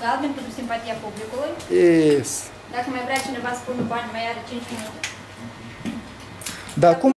galben pentru simpatia publicului. Yes. Dacă mai vrea cineva să pună bani, mai are 5 minute. Dar cum